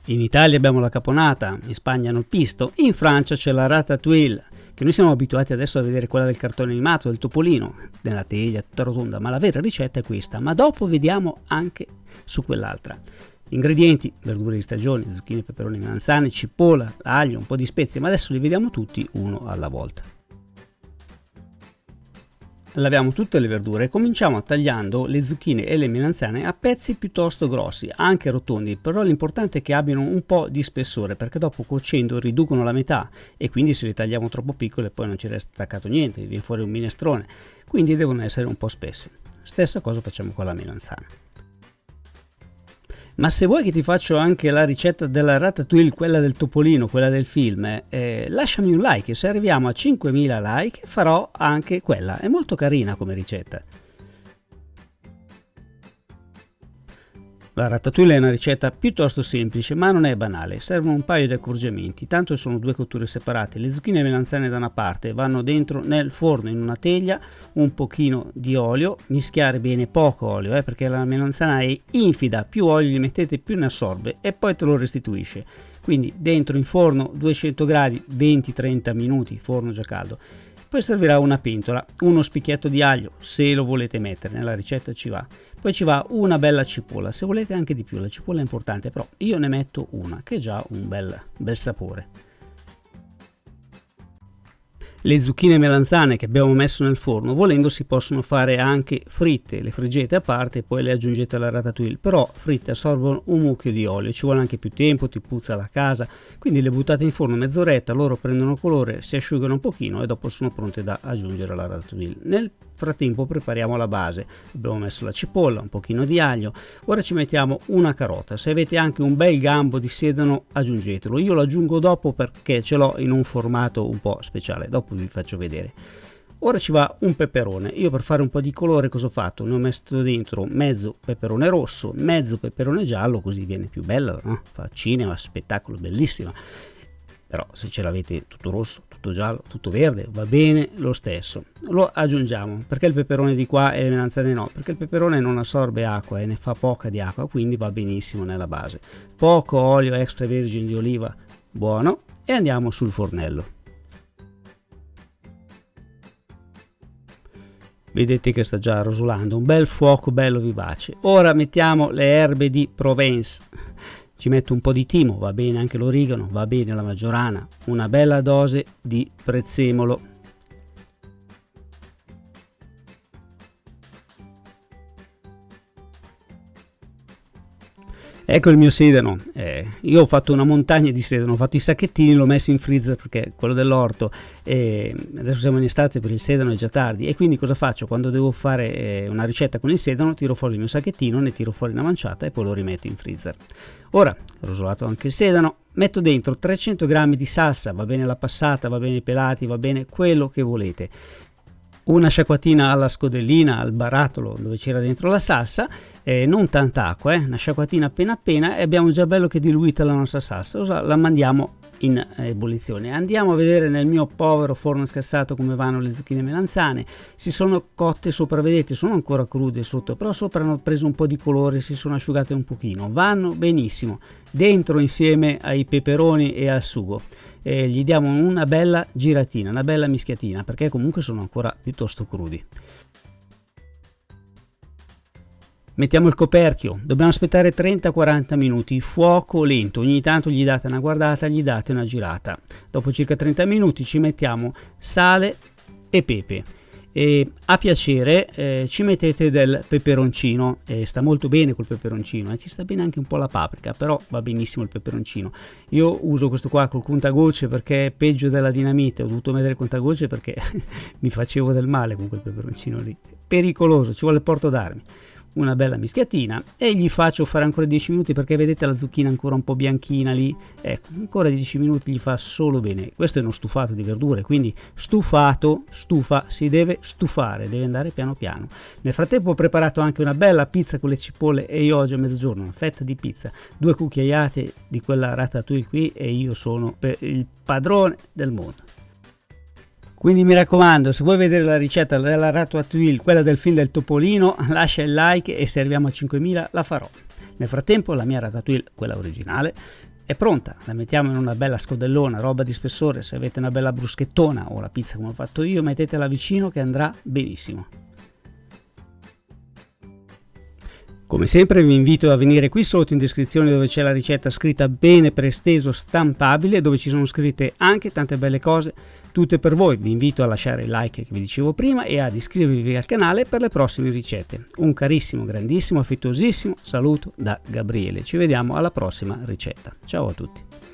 In Italia abbiamo la caponata, in Spagna hanno il pisto, in Francia c'è la ratatouille, che noi siamo abituati adesso a vedere quella del cartone animato, del topolino, nella teglia tutta rotonda, ma la vera ricetta è questa, ma dopo vediamo anche su quell'altra. Ingredienti: verdure di stagione, zucchine, peperoni, melanzane, cipolla, aglio, un po' di spezie, ma adesso li vediamo tutti uno alla volta. Laviamo tutte le verdure e cominciamo tagliando le zucchine e le melanzane a pezzi piuttosto grossi, anche rotondi, però l'importante è che abbiano un po' di spessore, perché dopo cuocendo riducono la metà e quindi se le tagliamo troppo piccole poi non ci resta attaccato niente, viene fuori un minestrone, quindi devono essere un po' spesse. Stessa cosa facciamo con la melanzana. Ma se vuoi che ti faccio anche la ricetta della ratatouille, quella del topolino, quella del film, lasciami un like, se arriviamo a 5.000 like farò anche quella, è molto carina come ricetta. La ratatouille è una ricetta piuttosto semplice, ma non è banale, servono un paio di accorgimenti, tanto sono due cotture separate, le zucchine e melanzane da una parte vanno dentro nel forno in una teglia, un pochino di olio, mischiare bene poco olio perché la melanzana è infida, più olio gli mettete più ne assorbe e poi te lo restituisce, quindi dentro in forno 200 gradi 20-30 minuti, forno già caldo. Poi servirà una pentola, uno spicchietto di aglio, se lo volete mettere, nella ricetta ci va. Poi ci va una bella cipolla, se volete anche di più, la cipolla è importante, però io ne metto una, che è già un bel sapore. Le zucchine e melanzane che abbiamo messo nel forno, volendo si possono fare anche fritte, le friggete a parte e poi le aggiungete alla ratatouille, però fritte assorbono un mucchio di olio, ci vuole anche più tempo, ti puzza la casa, quindi le buttate in forno mezz'oretta, loro prendono colore, si asciugano un pochino e dopo sono pronte da aggiungere alla ratatouille. Nel frattempo prepariamo la base, abbiamo messo la cipolla, un pochino di aglio, ora ci mettiamo una carota, se avete anche un bel gambo di sedano aggiungetelo, io lo aggiungo dopo perché ce l'ho in un formato un po' speciale, dopo vi faccio vedere. Ora ci va un peperone, io per fare un po' di colore cosa ho fatto? Ne ho messo dentro mezzo peperone rosso, mezzo peperone giallo, così viene più bella, no? Fa cinema, spettacolo, bellissima. Però se ce l'avete tutto rosso, tutto giallo, tutto verde, va bene lo stesso. Lo aggiungiamo, perché il peperone di qua e le melanzane no? Perché il peperone non assorbe acqua e ne fa poca di acqua, quindi va benissimo nella base. Poco olio extravergine di oliva, buono, e andiamo sul fornello. Vedete che sta già rosolando, un bel fuoco bello vivace. Ora mettiamo le erbe di Provence. Ci metto un po' di timo, va bene anche l'origano, va bene la maggiorana, una bella dose di prezzemolo. Ecco il mio sedano, io ho fatto una montagna di sedano, ho fatto i sacchettini, l'ho messo in freezer perché quello dell'orto, adesso siamo in estate, per il sedano è già tardi e quindi cosa faccio? Quando devo fare una ricetta con il sedano tiro fuori il mio sacchettino, ne tiro fuori una manciata e poi lo rimetto in freezer. Ora, rosolato anche il sedano, metto dentro 300 g di salsa, va bene la passata, va bene i pelati, va bene quello che volete. Una sciacquatina alla scodellina, al barattolo dove c'era dentro la salsa, non tanta acqua, una sciacquatina appena e abbiamo già bello che diluita la nostra salsa, la mandiamo in ebollizione. Andiamo a vedere nel mio povero forno scassato come vanno le zucchine melanzane, si sono cotte sopra, vedete sono ancora crude sotto, però sopra hanno preso un po' di colore, si sono asciugate un pochino, vanno benissimo, dentro insieme ai peperoni e al sugo. Gli diamo una bella giratina, una bella mischiatina perché comunque sono ancora piuttosto crudi. Mettiamo il coperchio, dobbiamo aspettare 30-40 minuti, fuoco lento, ogni tanto gli date una guardata, gli date una girata. Dopo circa 30 minuti ci mettiamo sale e pepe. A piacere ci mettete del peperoncino, sta molto bene col peperoncino, ci sta bene anche un po' la paprika, però va benissimo il peperoncino. Io uso questo qua col contagocce perché è peggio della dinamite, ho dovuto mettere il contagocce perché mi facevo del male con quel peperoncino lì, pericoloso, ci vuole il porto d'armi. Una bella mischiatina e gli faccio fare ancora 10 minuti perché vedete la zucchina ancora un po' bianchina lì, ecco ancora 10 minuti gli fa solo bene. Questo è uno stufato di verdure, quindi stufato, stufa, si deve stufare, deve andare piano piano. Nel frattempo ho preparato anche una bella pizza con le cipolle e io oggi a mezzogiorno una fetta di pizza, 2 cucchiaiate di quella ratatouille qui e io sono il padrone del mondo. Quindi mi raccomando, se vuoi vedere la ricetta della ratatouille, quella del film del topolino, lascia il like e se arriviamo a 5.000 la farò. Nel frattempo la mia ratatouille, quella originale, è pronta, la mettiamo in una bella scodellona, roba di spessore. Se avete una bella bruschettona o la pizza come ho fatto io, mettetela vicino che andrà benissimo. Come sempre vi invito a venire qui sotto in descrizione dove c'è la ricetta scritta bene per esteso, stampabile, dove ci sono scritte anche tante belle cose, tutte per voi. Vi invito a lasciare il like che vi dicevo prima e ad iscrivervi al canale per le prossime ricette. Un carissimo, grandissimo, affettuosissimo saluto da Gabriele. Ci vediamo alla prossima ricetta. Ciao a tutti.